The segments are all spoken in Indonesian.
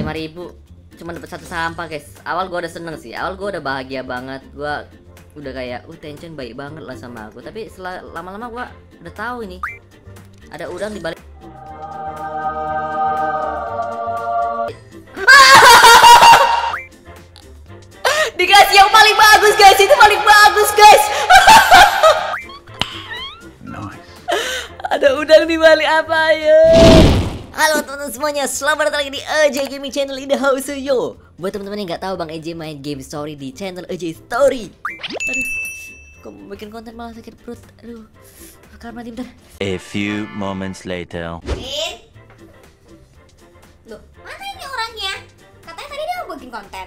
5.000 cuma dapat satu sampah guys. Awal gue udah seneng sih, awal gue udah bahagia banget, gue udah kayak Tension baik banget lah sama aku. Tapi setelah lama-lama gue udah tahu ini ada udang di balik. Dikasih yang paling bagus guys, itu paling bagus guys. Nice. Ada udang di balik apa ya? Halo teman-teman semuanya, selamat datang lagi di AJ Gaming Channel in the house yo. Buat teman-teman yang nggak tahu, Bang AJ main game story di channel AJ Story. Aduh, kok mau bikin konten malah sakit perut. Aduh, kamar mandi bentar. A few moments later. Loh, mana ini orangnya? Katanya tadi dia mau bikin konten.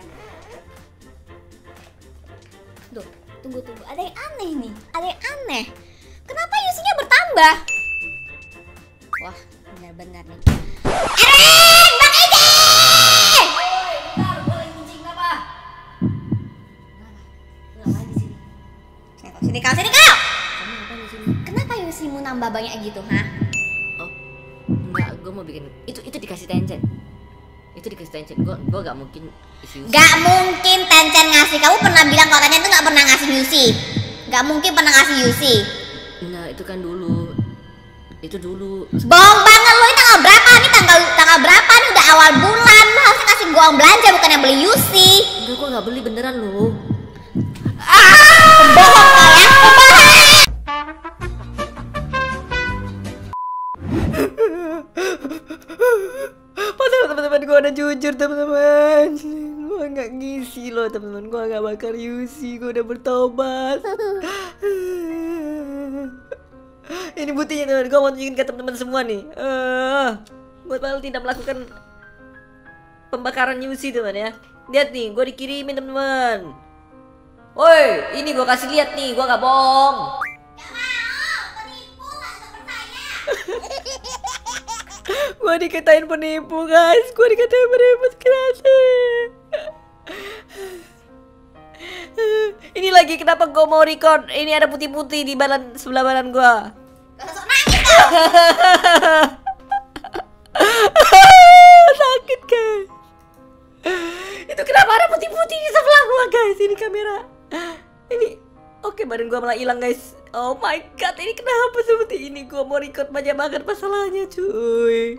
Duh, tunggu. Ada yang aneh nih. Ada yang aneh. Kenapa UC-nya bertambah? Wah, benar-benar nih. Eren! Bang Ede! Bentar, gue lagi kucing apa? Ngapain di sini? Sini kau, sini kau! Kamu ngapain di sini? Kenapa UC-mu nambah banyak gitu, ha? Oh, enggak, gue mau bikin itu dikasih Tencent. Itu dikasih Tencent. Gue gak mungkin isi UC. Gak mungkin Tencent ngasih. Kamu pernah bilang kalau Tencent tuh gak pernah ngasih UC. Gak mungkin pernah ngasih UC. Nah, itu kan dulu. Itu dulu. Bohong banget lo, ini tanggal berapa? Ini tanggal berapa? Ini udah awal bulan. Lo harusnya kasih gua uang belanja bukan yang beli UC. Enggak, gue gak beli beneran loh. Bohong kalian, pembohong. Padahal teman-teman gue udah jujur teman-teman. Gue gak ngisi loh teman-teman. Gue gak bakar UC. Gue udah bertobat. Ini buktinya teman. Gue mau tunjukin ke teman-teman semua nih. Gue padahal tidak melakukan pembakaran UC teman ya. Lihat nih, gue dikirimin teman-teman. Woi, ini gue kasih lihat nih. Gue gak bohong. Gak mau, penipu gak percaya. Gue dikatain penipu guys. Gue dikatain penipu sekali. Ini lagi kenapa gue mau record. Ini ada putih-putih di sebelah badan gue. Gak usah nangis kau. Sakit guys. Itu kenapa ada putih-putih di sebelah gue guys. Ini kamera. Ini oke, badan gue malah hilang guys. Oh my god, ini kenapa seperti ini. Gue mau record banyak banget masalahnya cuy.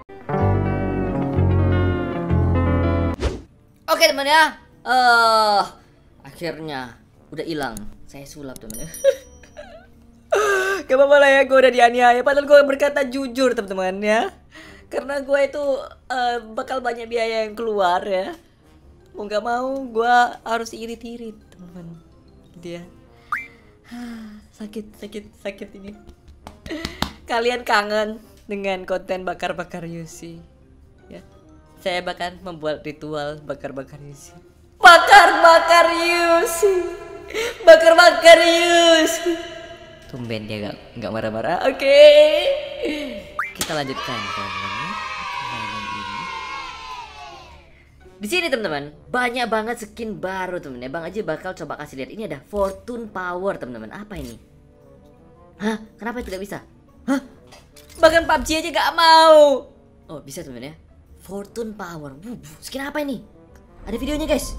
Oke teman ya. Akhirnya udah hilang. Saya sulap teman ya. Gak apa-apa lah ya, gue udah dianiaya. Padahal gue berkata jujur teman-teman ya. Karena gue itu bakal banyak biaya yang keluar ya. Mau gak mau gue harus irit-irit teman-teman. Dia sakit ini. Kalian kangen dengan konten bakar-bakar UC ya. Saya bahkan membuat ritual bakar-bakar UC. Bakar-bakar UC. Bakar-bakar UC. Tumben dia nggak marah-marah. Oke. Kita lanjutkan teman-teman. Di sini teman-teman, banyak banget skin baru teman-teman. Bang aja bakal coba kasih lihat. Ini ada Fortune Power teman-teman. Apa ini? Hah? Kenapa tidak bisa? Hah? Bahkan PUBG aja gak mau. Oh, bisa teman-teman ya. Fortune Power. Skin apa ini? Ada videonya guys.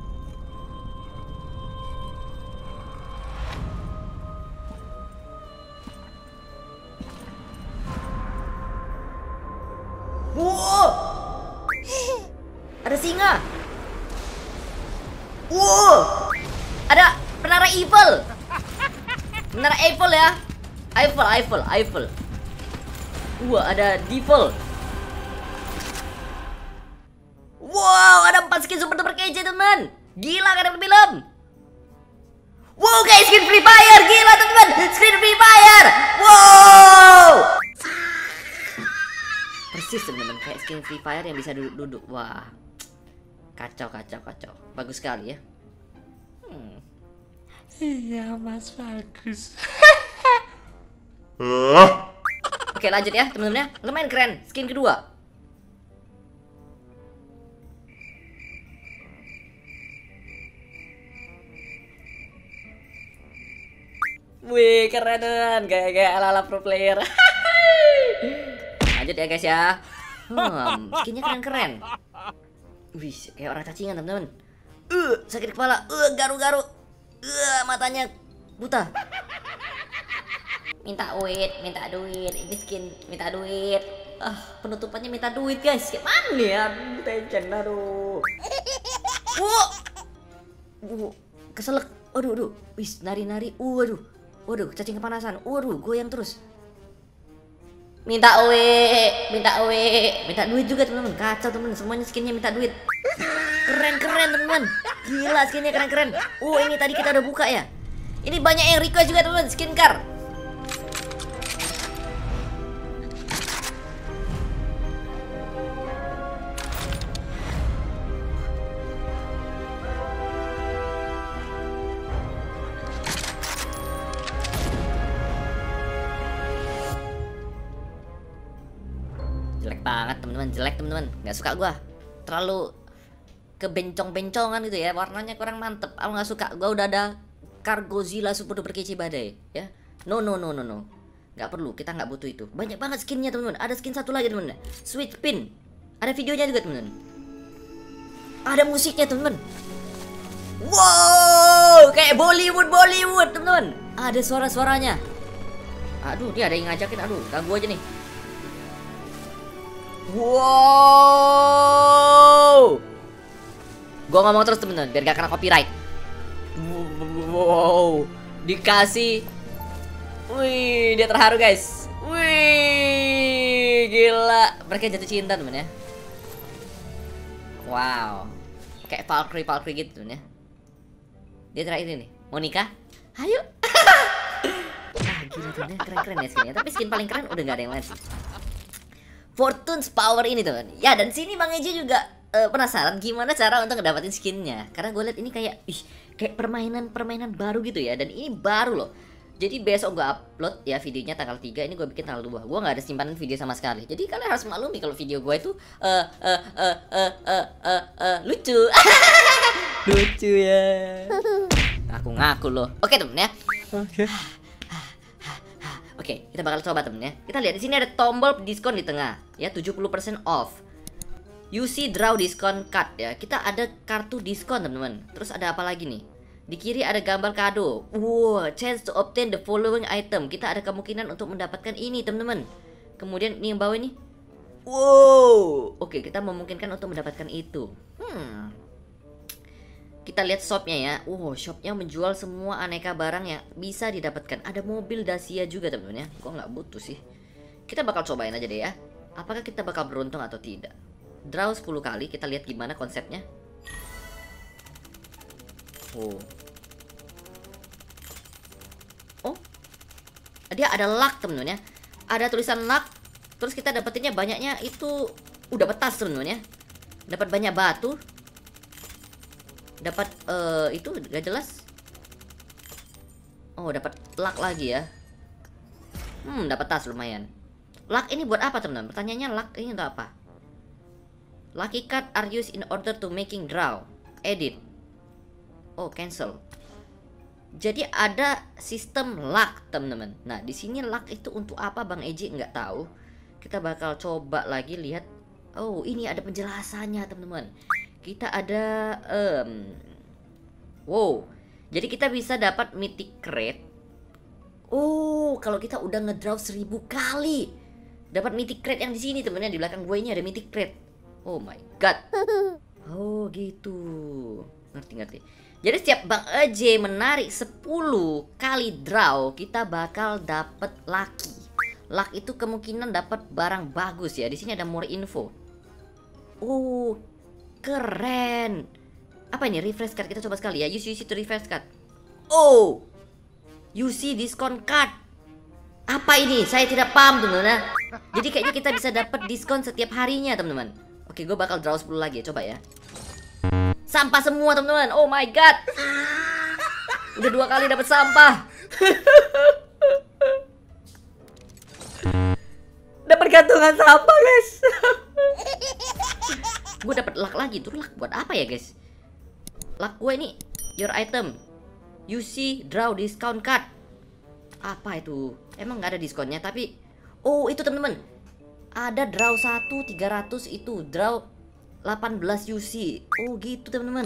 Wow. Ada singa. Wow. Ada menara Eiffel. Menara Eiffel ya. Eiffel. Wah, ada Devil. Wow, ada 4 skin super duper kece teman. Gila, gak ada film. Wow guys, skin Free Fire. Gila teman. Skin Free Fire. Wow. Persis teman-teman, kayak skin Free Fire yang bisa duduk-duduk. Wah, kacau. Bagus sekali ya. Iya mas, bagus. Oke, lanjut ya teman-teman ya. Lumayan keren skin kedua. Wih, keren, kayak ala-ala pro player. Lanjut ya guys ya. Skinnya keren-keren. Wih, kayak orang cacingan teman-teman. Sakit kepala. Garu-garu. Matanya buta. Minta duit. Ini skin minta duit. Penutupannya minta duit guys. Kayak mana ya? Tension, aduh. Keselak. Waduh. Wis, nari-nari. Waduh, cacing kepanasan. Waduh, goyang terus. Minta duit juga teman-teman. Kacau teman, semuanya skinnya minta duit. Keren teman-teman. Gila skinnya keren. Ini tadi kita udah buka ya. Ini banyak yang request juga teman-teman, skin car. Jelek teman-teman, nggak suka gua. Terlalu kebencong-bencongan gitu ya, warnanya kurang mantep. Aku nggak suka. Gua udah ada Cargozilla Super Duper Kece Badai ya. No, nggak perlu, kita nggak butuh itu. Banyak banget skinnya teman-teman. Ada skin satu lagi teman-teman, Sweet Pin. Ada videonya juga teman-teman. Ada musiknya teman-teman. Wow, kayak Bollywood teman-teman. Ada suara-suaranya. Aduh, dia ada yang ngajakin. Aduh, ganggu aja nih. Wow, gua ngomong terus temen-temen biar gak kena copyright. Wow, dikasih. Wih, dia terharu guys. Wih, gila. Mereka jatuh cinta temen ya. Wow, kayak Valkyrie gitu temen ya. Dia terakhir ini, mau nikah? Ayo. Gila temen ya, keren ya skinnya. Tapi skin paling keren udah gak ada yang lain sih. Fortune's Power ini teman. Ya, dan sini Bang Eji juga penasaran gimana cara untuk ngedapetin skinnya. Karena gue lihat ini kayak permainan baru gitu ya. Dan ini baru loh. Jadi besok gue upload ya videonya tanggal 3. Ini gue bikin tanggal 2. Gue gak ada simpanan video sama sekali. Jadi kalian harus maklumi kalau video gue itu lucu. Lucu ya. Ngaku-ngaku loh. Oke temen ya. Oke, kita bakal coba temen ya. Kita lihat di sini ada tombol diskon di tengah ya, 70% off. UC Draw Discount Card ya. Kita ada kartu diskon teman-teman. Terus ada apa lagi nih? Di kiri ada gambar kado. Wow, chance to obtain the following item. Kita ada kemungkinan untuk mendapatkan ini teman-teman. Kemudian ini yang bawah ini. Wow, oke, kita memungkinkan untuk mendapatkan itu. Kita lihat shopnya ya. Shopnya menjual semua aneka barang yang bisa didapatkan. Ada mobil Dacia juga teman-teman ya. Gua nggak butuh sih. Kita bakal cobain aja deh ya. Apakah kita bakal beruntung atau tidak? Draw 10 kali. Kita lihat gimana konsepnya. Dia ada luck teman-teman ya. Ada tulisan luck. Terus kita dapetinnya banyaknya itu udah petas teman-teman ya. Dapat banyak batu. Dapat itu gak jelas. Dapat luck lagi ya. Dapat tas lumayan. Luck ini buat apa teman-teman? Pertanyaannya luck ini untuk apa? Lucky card are used in order to making draw. Edit. Cancel. Jadi ada sistem luck teman-teman. Nah di sini luck itu untuk apa Bang Eji nggak tahu. Kita bakal coba lagi lihat. Ini ada penjelasannya teman-teman. Kita ada jadi kita bisa dapat mythic crate. Kalau kita udah ngedraw 1000 kali dapat mythic crate yang di sini temennya. Di belakang gue ini ada mythic crate. Oh my god. Gitu. Ngerti. Jadi setiap Bang Eji menarik 10 kali draw, kita bakal dapat lucky. Luck itu kemungkinan dapat barang bagus ya. Di sini ada more info. Keren. Apa ini? Refresh card. Kita coba sekali ya. Use UC to refresh card. UC discount card. Apa ini? Saya tidak paham teman-teman. Jadi kayaknya kita bisa dapat diskon setiap harinya teman-teman. Oke, gue bakal draw 10 lagi ya. Coba ya. Sampah semua teman-teman. Oh my god. Udah 2 kali dapat sampah. Dapat gantungan sampah guys. Gue dapat luck lagi. Tuh luck buat apa ya guys? Luck gue ini your item UC draw discount card. Apa itu? Emang nggak ada diskonnya tapi itu temen-temen. Ada draw 1 300 itu draw 18 UC. Oh gitu teman-teman.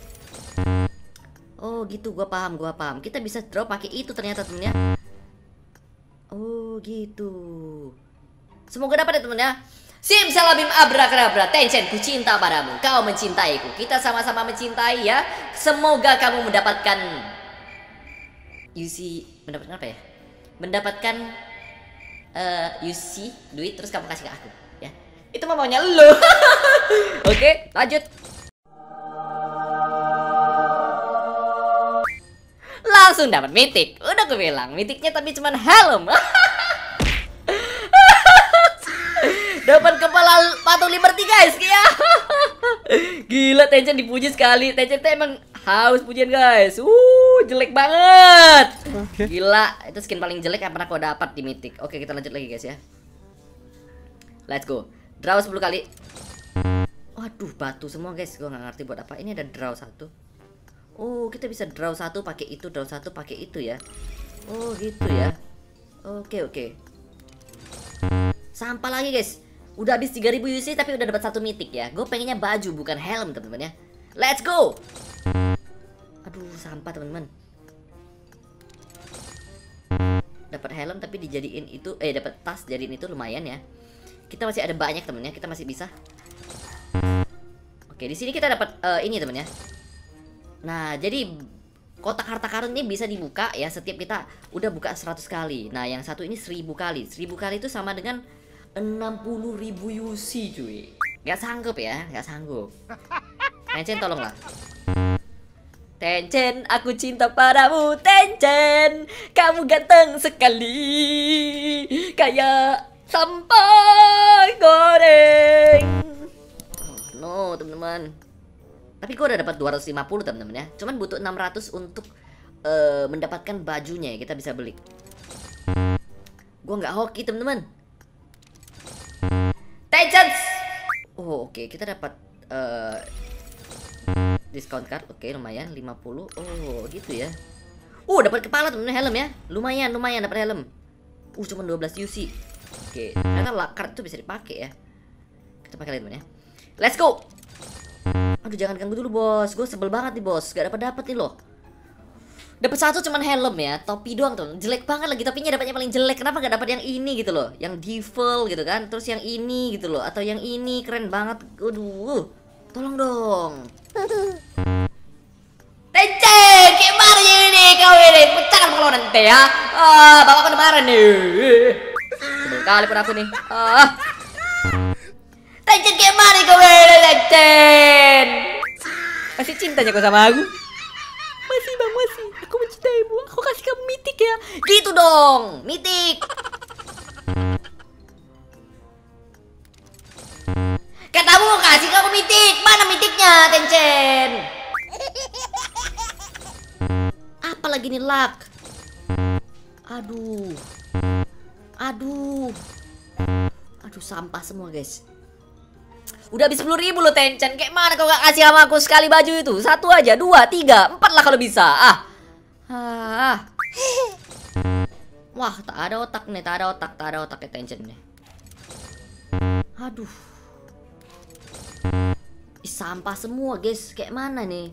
Oh gitu, gua paham. Kita bisa draw pakai itu ternyata temen ya. Oh gitu. Semoga dapat ya temen ya. Simsalabim abrakadabra, Tencent, ku cinta padamu, kau mencintaiku. Kita sama-sama mencintai ya. Semoga kamu mendapatkan UC, mendapatkan apa ya? Mendapatkan UC, duit, terus kamu kasih ke aku ya. Itu mah maunya lu. Oke, lanjut. Langsung dapat mythic. Udah gue bilang, mythicnya tapi cuman helm. Dapat kepala patung Liberty guys ya. Gila, Tencent dipuji sekali. Tencent tuh emang haus pujian guys. Jelek banget. Gila, itu skin paling jelek yang pernah kau dapat di Mythic. Oke, kita lanjut lagi guys ya. Let's go. Draw 10 kali. Waduh, batu semua guys. Gua nggak ngerti buat apa. Ini ada draw 1. Oh, kita bisa draw 1 pakai itu, draw 1 pakai itu ya. Oh, gitu ya. Oke. Sampah lagi guys. Udah habis 3000 UC tapi udah dapat 1 mythic ya. Gue pengennya baju bukan helm teman-teman ya. Let's go. Aduh, sampah teman-teman. Dapat helm tapi dijadiin itu dapat tas jadiin itu lumayan ya. Kita masih ada banyak temen ya, kita masih bisa. Oke, di sini kita dapat ini temen ya. Nah, jadi kotak harta karun ini bisa dibuka ya setiap kita udah buka 100 kali. Nah, yang satu ini 1000 kali. 1000 kali itu sama dengan 60.000 UC cuy. Gak sanggup ya, gak sanggup. Tencent tolonglah. Tencent, aku cinta padamu Tencent. Kamu ganteng sekali, kayak sampai goreng. Oh, no teman-teman. Tapi gue udah dapat 250 teman-teman ya. Cuman butuh 600 untuk mendapatkan bajunya ya. Kita bisa beli. Gue nggak hoki teman-teman. Tencent. Oh oke, kita dapat discount card. Oke, lumayan 50. Oh gitu ya. Dapat kepala teman-teman, helm ya. Lumayan dapat helm. Cuma 12 UC. Oke, ternyata card itu bisa dipakai ya. Kita pakai lagi teman ya. Let's go. Aduh, jangan ganggu dulu bos. Gue sebel banget nih bos. Gak dapat nih loh. Dapat satu cuman helm ya, topi doang tuh. Jelek banget lagi topinya, dapatnya paling jelek. Kenapa gak dapat yang ini gitu loh? Yang devil gitu kan. Terus yang ini gitu loh. Atau yang ini keren banget. Aduh. Tolong dong. Tencent, gimana ini kau ini? Pecahkan kalau nanti ya. Bapak udah marah nih. Sebel kali pun aku nih. Tencent gimana kau ini, Tencent? Masih cintanya kau sama aku? Masih bang, masih. Aku mencintaimu. Aku kasih kamu mythic ya. Gitu dong, mythic. Katamu kasih kamu mythic. Mana mythicnya, Tencent? Apa lagi nih luck? Aduh, sampah semua guys. Udah habis 10.000 loh Tencent. Kayak mana kau gak kasih sama aku sekali baju itu? 1 aja, 2, 3, 4 lah kalau bisa. Wah, tak ada otak nih, tak ada otak ya Tencent nih. Aduh. Sampah semua guys. Kayak mana nih?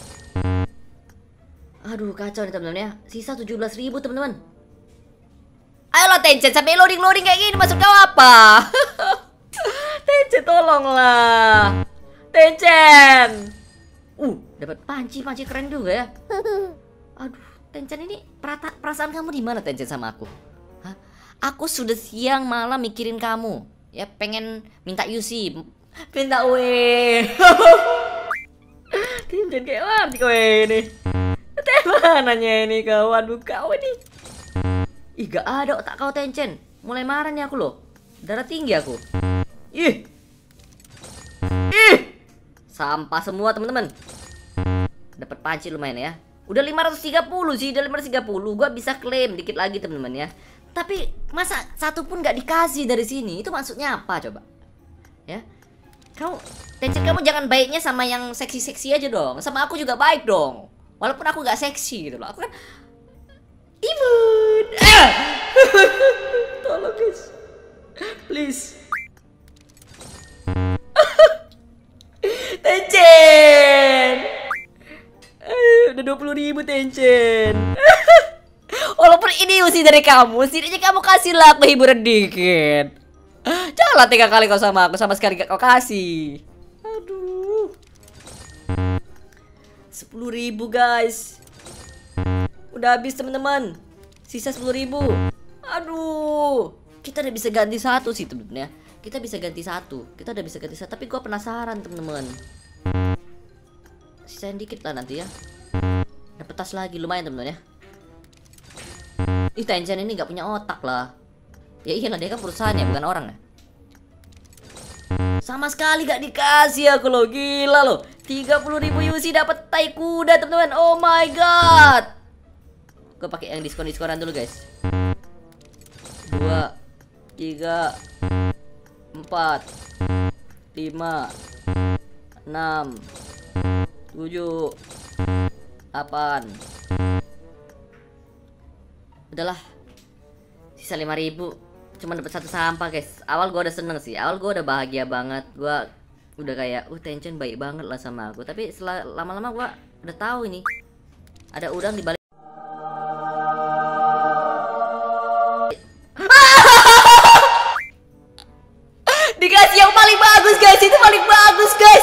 Aduh, kacau nih teman-teman ya. Sisa 17.000 teman-teman. Ayolah Tencent, sampai loading kayak gini maksud kau apa? Tencent tolonglah. Tencent. Dapat panci keren juga ya. Aduh, Tencent ini perasaan kamu di mana Tencent sama aku? Hah? Aku sudah siang malam mikirin kamu. Ya pengen minta UC, minta Tencent kayak mana kau ini? Mananya ini kau? Aduh, kau ini. Ih, gak ada otak kau Tencent. Mulai marah nih aku loh. Darah tinggi aku. Ih. Sampah semua teman-teman. Dapat panci lumayan ya. Udah 530 sih, udah 530. Gua bisa klaim dikit lagi teman-teman ya. Tapi masa satu pun gak dikasih dari sini? Itu maksudnya apa coba? Ya. Tencent, kamu jangan baiknya sama yang seksi-seksi aja dong. Sama aku juga baik dong. Walaupun aku gak seksi gitu loh. Aku kan imun. Tolong guys. Please. Tencent. Udah 20.000 Tencent. Walaupun ini usi dari kamu, setidaknya kamu kasihlah aku hiburan dikit. Janganlah 3 kali kau sama aku, sama sekali gak kau kasih. Aduh. 10.000 guys. Udah habis teman-teman. Sisa 10.000. Aduh. Kita udah bisa ganti satu sih temen-temen ya. Kita bisa ganti satu. Kita udah bisa ganti satu. Tapi gua penasaran temen-temen. Sisain dikit lah nanti ya. Dapat tas lagi lumayan temen-temen ya. Ih Tencent ini gak punya otak lah. Ya iyalah dia kan perusahaan ya bukan orang ya. Sama sekali gak dikasih aku loh. Gila loh. 30.000 UC dapat tai kuda teman-teman. Oh my god. Gue pakai yang diskon-diskonan dulu guys. 2 3 4 5 6 7 8. Udahlah. Sisa 5.000. Cuma dapat satu sampah guys. Awal gue udah seneng sih. Awal gue udah bahagia banget. Gue udah kayak Tencent baik banget lah sama aku. Tapi setelah lama-lama gue udah tahu ini ada udang di balik. Dikasih yang paling bagus guys. Itu paling bagus guys.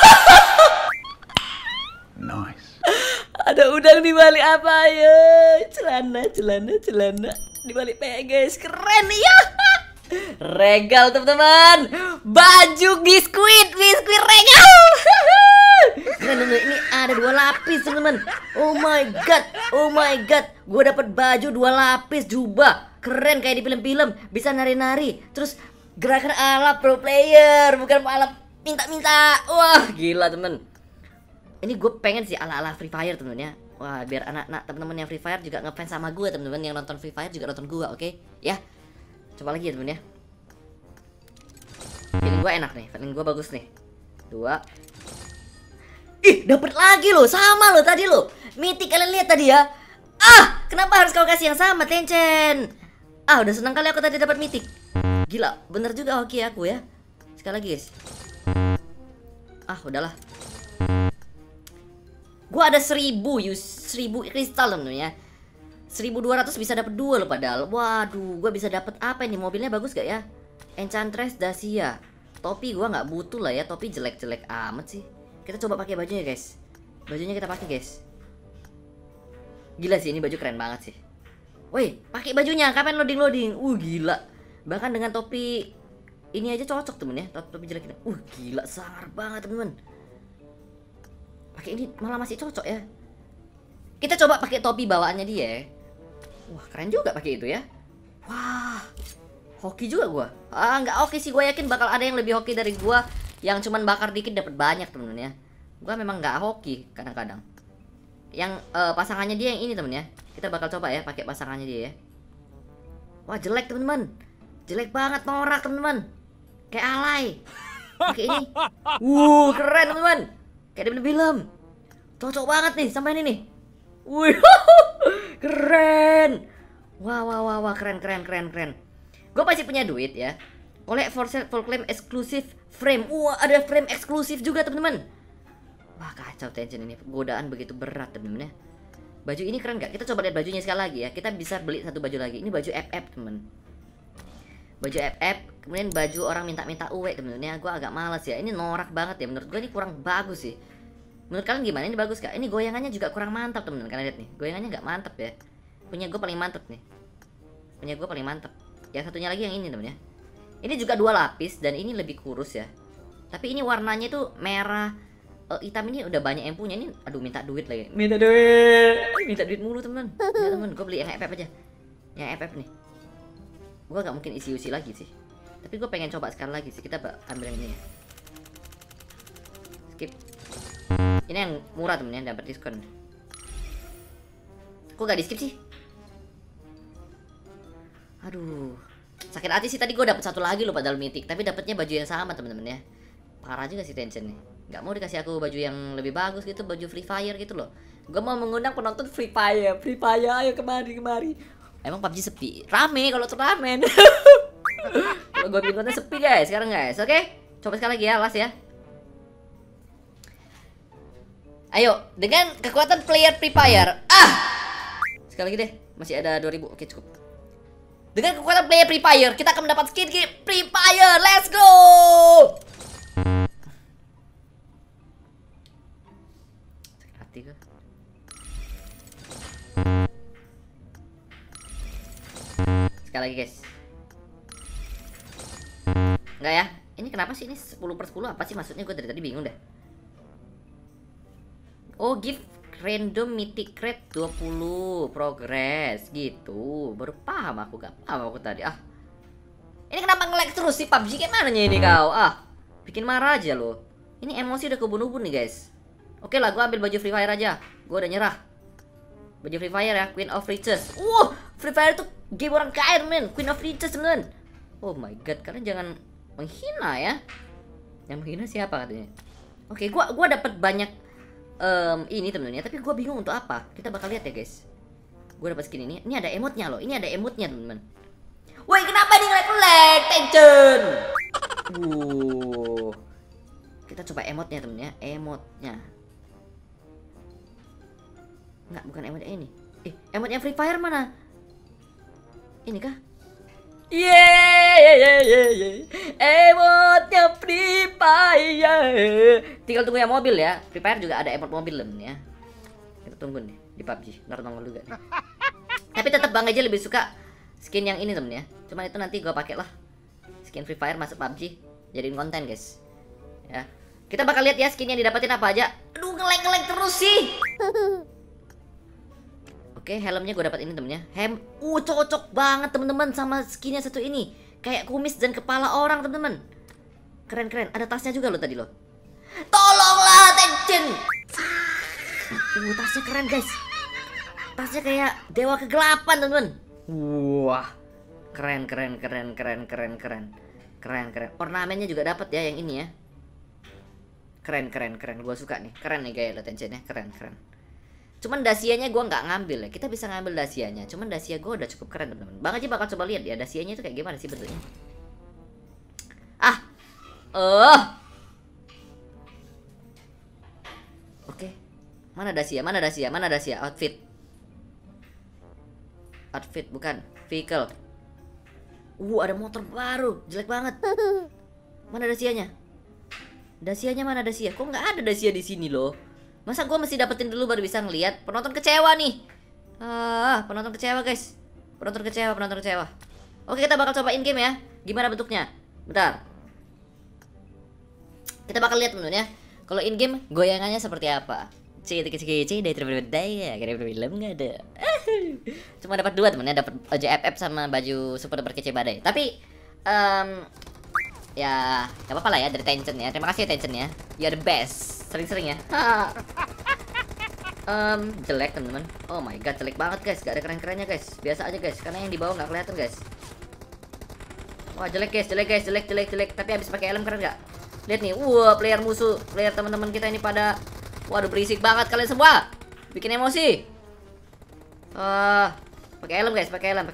Nice. Ada udang di balik apa ya? Celana di balik guys. Keren ya. Regal teman-teman. Baju biskuit regal. Keren teman. Ini ada 2 lapis teman-teman. Oh my god. Gue dapat baju 2 lapis jubah. Keren kayak di film-film. Bisa nari-nari. Terus gerakan ala pro player, bukan ala minta-minta. Wah gila temen. Ini gue pengen sih ala-ala Free Fire temen ya. Wah biar anak-anak temen-temen yang Free Fire juga ngefans sama gue temen-temen. Yang nonton Free Fire juga nonton gue, oke? Ya. Coba lagi ya temen ya. Feeling gue enak nih, feeling gue bagus nih. 2. Ih dapet lagi loh, sama loh tadi loh. Mythic kalian lihat tadi ya. Ah kenapa harus kau kasih yang sama Tencent? Ah udah senang kali aku tadi dapat Mythic. Gila, bener juga hoki aku ya. Sekali lagi guys. Ah udahlah. Gua ada 1000 kristal temen-temen ya. 1200 bisa dapat 2 loh padahal. Waduh, gua bisa dapat apa ini? Mobilnya bagus gak ya? Enchantress Dacia. Topi gua nggak butuh lah ya. Topi jelek-jelek amat sih. Kita coba pakai bajunya guys. Bajunya kita pakai guys. Gila sih ini baju keren banget sih. Woi, pakai bajunya. Kapan loading? Gila. Bahkan dengan topi ini aja cocok temen ya. Topi jelek ini. Gila sangar banget temen. Pakai ini malah masih cocok ya. Kita coba pakai topi bawaannya dia. Wah keren juga pakai itu ya. Wah hoki juga gua. Nggak hoki sih, gua yakin bakal ada yang lebih hoki dari gua. Yang cuman bakar dikit dapat banyak temen ya. Gua memang nggak hoki kadang-kadang. Yang pasangannya dia yang ini temen ya. Kita bakal coba ya pakai pasangannya dia ya. Wah jelek teman-teman. Jelek banget, norak teman-teman. Kayak alay. Pakai ini. Keren teman-teman. Kayak di film. Cocok banget nih sama ini nih. Wih, keren. Wah, keren. Gue pasti punya duit ya. Oleh for sale full claim eksklusif frame. Wah, ada frame eksklusif juga teman-teman. Wah, kacau Tencent ini. Godaan begitu berat teman-teman ya. Baju ini keren gak? Kita coba lihat bajunya sekali lagi ya. Kita bisa beli satu baju lagi. Ini baju FF teman. Baju FF, kemudian baju orang minta-minta uwe temen-temen ya. Gue agak males ya. Ini norak banget ya. Menurut gue ini kurang bagus sih. Menurut kalian gimana? Ini bagus gak? Ini goyangannya juga kurang mantap temen-temen. Kalian lihat nih. Goyangannya gak mantap ya. Punya gue paling mantap nih. Yang satunya lagi yang ini temen ya. Ini juga 2 lapis dan ini lebih kurus ya. Tapi ini warnanya tuh merah. Hitam ini udah banyak yang punya. Ini aduh minta duit lagi. Minta duit mulu temen. Ya temen, gue beli yang FF aja. Yang FF nih. Gue gak mungkin isi lagi sih. Tapi gue pengen coba sekali lagi sih. Kita ambil yang ini ya. Skip. Ini yang murah temen ya, dapat diskon. Kok gak di skip sih? Aduh, sakit hati sih tadi gue dapet satu lagi loh padahal mythic. Tapi dapetnya baju yang sama temen-temen ya. Parah juga sih Tencent nih. Gak mau dikasih aku baju yang lebih bagus gitu. Baju Free Fire gitu loh. Gue mau mengundang penonton Free Fire. Ayo kemari. Emang PUBG sepi? Rame kalau turnamen. Kalau gue bikin konten sepi guys sekarang guys. Oke, coba sekali lagi ya, last ya. Ayo, dengan kekuatan player Free Fire. Sekali lagi deh, masih ada 2000. Oke, cukup. Dengan kekuatan player Free Fire, kita akan mendapat skin Free Fire. Let's go. Sakit hati kah? Sekali lagi guys. Enggak ya? Ini kenapa sih ini 10/10 apa sih maksudnya? Gue dari tadi bingung dah. Oh, give random mythic crate 20 progress gitu. Baru paham aku, gak paham aku tadi. Ini kenapa nge-lag terus sih PUBG? Kayak mananya ini kau? Bikin marah aja loh. Ini emosi udah kebun-ubun nih guys. Oke lah, gue ambil baju Free Fire aja. Gue udah nyerah. Baju Free Fire ya, Queen of Riches. Free Fire tuh game orang kaya men. Queen of Riches men. Oh my god, kalian jangan menghina ya. Yang menghina siapa katanya? Oke, gua dapat banyak ini temen-temen ya, tapi gue bingung untuk apa. Kita bakal lihat ya guys. Gue dapat skin ini. Ini ada emotnya loh. Ini ada emotnya temen-temen. Woi, kenapa nih nge-lag? Tension. Kita coba emotnya temen ya. Emotnya. Enggak, bukan emotnya ini. Emotnya Free Fire mana? Ini kah? Yeay, emotnya Free Fire. Tinggal tunggu yang mobil ya. Free Fire juga ada emot mobil temen ya. Kita tunggu nih di PUBG. Ntar nongol juga nih. Tapi tetap Bang aja lebih suka skin yang ini temen ya. Cuman itu nanti gue pakai lah. Skin Free Fire masuk PUBG, jadiin konten guys. Ya. Kita bakal lihat ya skin yang didapetin apa aja. Aduh, nge-lag terus sih. Oke, helmnya gue dapat ini temennya. Cocok banget teman-teman sama skinnya satu ini. Kayak kumis dan kepala orang teman-teman. Keren-keren. Ada tasnya juga loh tadi loh. Tolonglah, Tension. Tasnya keren guys. Tasnya kayak dewa kegelapan teman-teman. Wah, keren. Ornamennya juga dapat ya yang ini ya. Keren. Gue suka nih. Keren nih gaya lo Tensionnya. Keren. Cuman dasianya gue nggak ngambil ya. Kita bisa ngambil dasianya. Cuman dasia gue udah cukup keren teman-teman. Bang aja bakal coba lihat ya dasianya itu kayak gimana sih bentuknya. Oke. Mana dasia? Outfit bukan. Vehicle. Ada motor baru. Jelek banget. Mana dasianya? Dasianya mana dasia? Kok nggak ada dasia di sini loh? Masa gue mesti dapetin dulu baru bisa ngeliat? Penonton kecewa nih. Penonton kecewa guys. Penonton kecewa. Oke, kita bakal coba in game ya. Gimana bentuknya? Bentar. Kita bakal lihat temen-temen ya. Kalau in game goyangannya seperti apa? Dari berbeda film nggak ada. Cuma dapat 2 temen ya. Dapat baju FF sama baju super berkece badai. Tapi ya gak apa-apa lah ya dari Tension ya. Terima kasih ya Tension ya. You are the best. Sering-sering ya. Jelek teman-teman. Oh my god, jelek banget guys. Gak ada keren-kerennya guys. Biasa aja guys. Karena yang di bawah nggak kelihatan guys. Wah jelek guys. Tapi habis pakai helm keren nggak? Lihat nih. Player musuh, player teman-teman kita ini pada. Waduh, berisik banget kalian semua. Bikin emosi. Pakai helm guys. Pakai helm.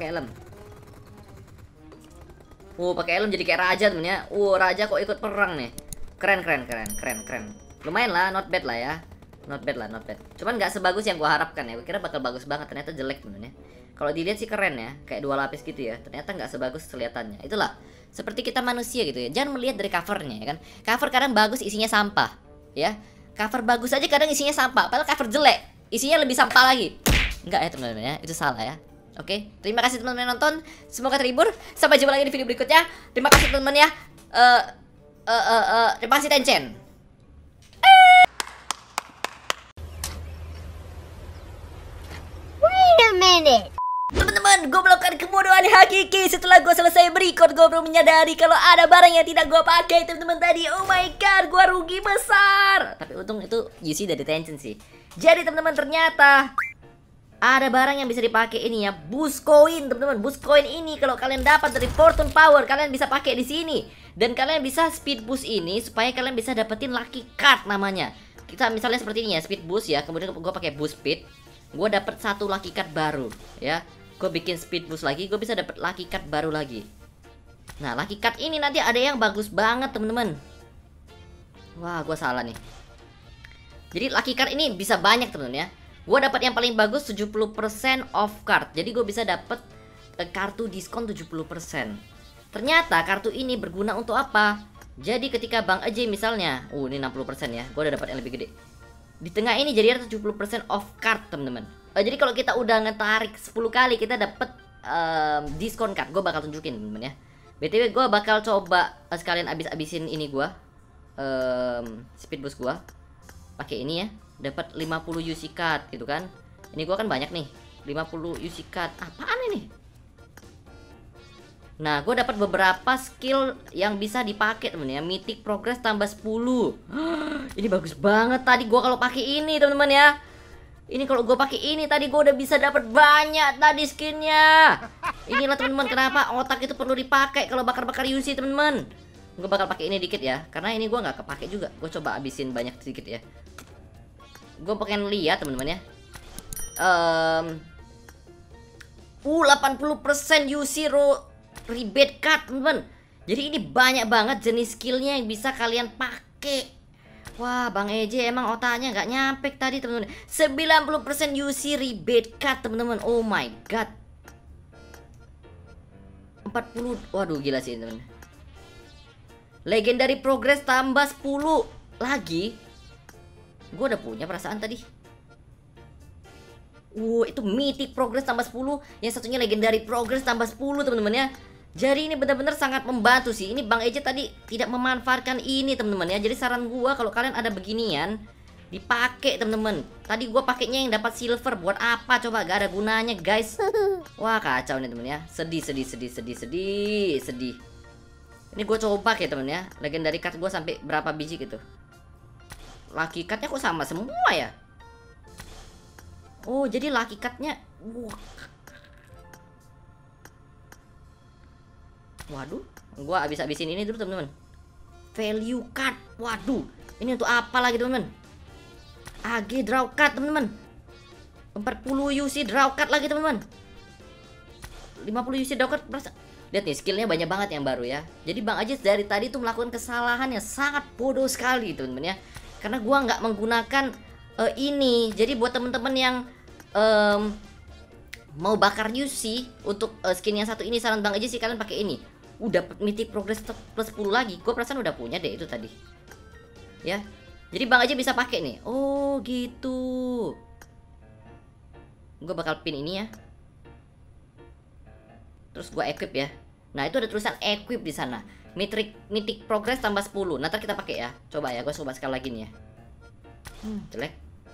Pakai helm jadi kayak raja temen ya. Raja kok ikut perang nih. Keren. Lumayan lah, not bad lah ya. Not bad. Cuman nggak sebagus yang gua harapkan ya. Gua kira bakal bagus banget, ternyata jelek temen ya. Kalau dilihat sih keren ya, kayak 2 lapis gitu ya. Ternyata nggak sebagus kelihatannya. Itulah, seperti kita manusia gitu ya. Jangan melihat dari covernya ya kan. Cover kadang bagus isinya sampah, ya. Cover bagus aja kadang isinya sampah. Padahal cover jelek, isinya lebih sampah lagi. Enggak ya teman-teman ya, itu salah ya. Oke, terima kasih teman-teman yang nonton. Semoga terhibur. Sampai jumpa lagi di video berikutnya. Terima kasih teman-teman ya. Terima kasih Tension. Wait a minute. Teman-teman, gue melakukan kebodohan hakiki. Setelah gue selesai berikut, gue baru menyadari kalau ada barang yang tidak gue pakai teman-teman tadi. Oh my god, gue rugi besar. Tapi untung itu UC dari Tension sih. Jadi teman-teman, ternyata ada barang yang bisa dipakai ini ya, boost coin teman-teman. Boost coin ini kalau kalian dapat dari Fortune Power, kalian bisa pakai di sini. Dan kalian bisa speed boost ini supaya kalian bisa dapetin lucky card namanya. Kita misalnya seperti ini ya, speed boost ya. Kemudian gue pakai boost speed, gue dapet 1 lucky card baru ya. Gue bikin speed boost lagi, gue bisa dapet lucky card baru lagi. Nah, lucky card ini nanti ada yang bagus banget teman-teman. Wah, gue salah nih. Jadi lucky card ini bisa banyak teman-teman ya. Gue dapat yang paling bagus 70% off card. Jadi gue bisa dapat kartu diskon 70%. Ternyata kartu ini berguna untuk apa? Jadi ketika Bang Aja misalnya, ini 60% ya. Gue udah dapat yang lebih gede. Di tengah ini jadi ada 70% off card teman-teman. Jadi kalau kita udah ngetarik 10 kali kita dapat diskon card. Gue bakal tunjukin teman-teman ya. BTW gue bakal coba sekalian abis-abisin ini gue, speed boost gue. Pakai ini ya, dapat 50 UC card gitu kan. Ini gua kan banyak nih, 50 UC card. Apaan ini? Nah, gua dapat beberapa skill yang bisa dipakai temen ya. Mythic progress tambah 10. Ini bagus banget tadi gua kalau pakai ini teman-teman ya. Ini kalau gua pakai ini tadi gua udah bisa dapat banyak tadi skinnya. Inilah teman-teman kenapa otak itu perlu dipakai kalau bakar-bakar UC teman-teman. Gue bakal pakai ini dikit ya, karena ini gue nggak kepake juga. Gue coba abisin banyak sedikit ya. Gue pengen lihat teman-teman ya. 80% UC rebate card teman-teman. Jadi ini banyak banget jenis skillnya yang bisa kalian pakai. Wah, Bang Eje emang otaknya nggak nyampe tadi teman-teman. 90% UC rebate card teman-teman. Oh my god. 40. Waduh gila sih teman-teman. Legendary progress tambah 10 lagi. Gue udah punya perasaan tadi. Itu mythic progress tambah 10. Yang satunya legendary progress tambah 10 teman-teman ya. Jadi ini benar-benar sangat membantu sih. Ini Bang Eje tadi tidak memanfaatkan ini teman-teman ya. Jadi saran gue kalau kalian ada beginian dipakai teman-teman. Tadi gue pakainya yang dapat silver. Buat apa coba, gak ada gunanya guys. Wah kacau nih teman ya. Sedih. Ini gue coba ya temen ya. Legendary card gue sampai berapa biji gitu. Lucky cardnya kok sama semua ya. Oh jadi lucky cardnya. Waduh. Gue habis-habisin ini dulu temen-temen. Value card. Waduh. Ini untuk apa lagi temen-temen? AG draw card temen-temen. 40 UC draw card lagi temen-temen. 50 UC draw card. Lihat nih skillnya banyak banget yang baru ya. Jadi Bang Aziz dari tadi tuh melakukan kesalahan yang sangat bodoh sekali teman-teman ya. Karena gua nggak menggunakan ini. Jadi buat teman-teman yang mau bakar UC untuk skin yang satu ini, saran Bang Aziz sih kalian pakai ini. Udah mythic progress plus 10 lagi. Gua perasaan udah punya deh itu tadi. Ya. Jadi Bang Aziz bisa pakai nih. Oh gitu. Gua bakal pin ini ya. Terus gue equip ya. Nah itu ada tulisan equip di sana. Mythic progress tambah 10. Nanti kita pakai ya. Coba ya, gue coba sekali lagi nih ya. Jelek.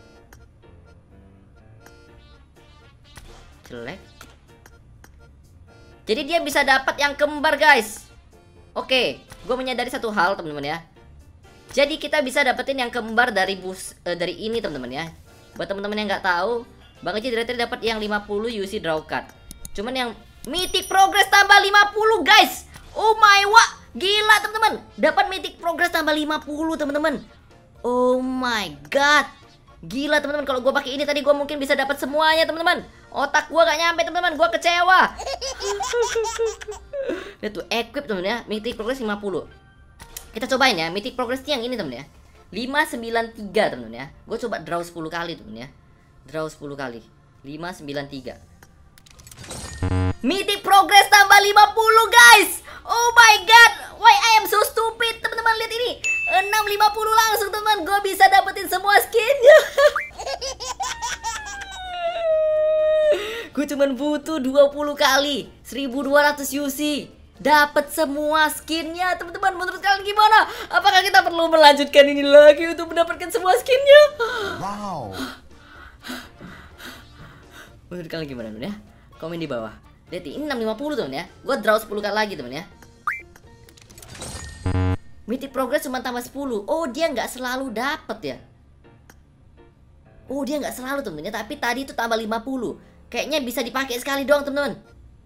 Jadi dia bisa dapat yang kembar guys. Oke, gue menyadari satu hal teman-teman ya. Jadi kita bisa dapetin yang kembar dari dari ini teman-teman ya. Buat teman-teman yang nggak tahu, Bang Aji dari tadi dapat yang 50 UC draw card. Cuman yang mythic progress tambah 50 guys. Oh my wah, gila teman-teman. Dapat mythic progress tambah 50 teman-teman. Oh my god. Gila teman-teman, kalau gue pakai ini tadi gue mungkin bisa dapat semuanya teman-teman. Otak gue gak nyampe teman-teman, gue kecewa. Lihat tuh equip teman ya, mythic progress 50. Kita cobain ya, mythic progress yang ini teman ya. 593 teman ya. Gue coba draw 10 kali teman ya. Draw 10 kali. 593. Mythic progress tambah 50 guys. Oh my god. Why I am so stupid. Teman-teman lihat ini. 650 langsung teman. Gue bisa dapetin semua skinnya. Gue cuman butuh 20 kali 1200 UC. Dapat semua skinnya teman-teman. Menurut kalian gimana? Apakah kita perlu melanjutkan ini lagi untuk mendapatkan semua skinnya? Wow. Menurut kalian gimana ya? Komen di bawah. Lihat ini 650 temen ya. Gue draw 10 kali lagi temen ya. Mythic progress cuma tambah 10. Oh dia nggak selalu dapet ya. Oh dia nggak selalu temen ya. Tapi tadi itu tambah 50. Kayaknya bisa dipakai sekali doang temen-temen.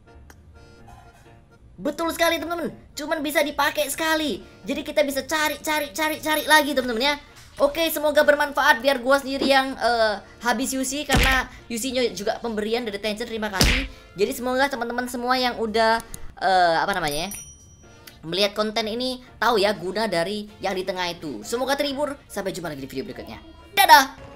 Betul sekali temen-temen. Cuman bisa dipakai sekali. Jadi kita bisa cari lagi temen-temen ya. Oke, semoga bermanfaat biar gua sendiri yang habis UC karena UC-nya juga pemberian dari Tencent. Terima kasih. Jadi semoga teman-teman semua yang udah melihat konten ini, tahu ya guna dari yang di tengah itu. Semoga terhibur. Sampai jumpa lagi di video berikutnya. Dadah.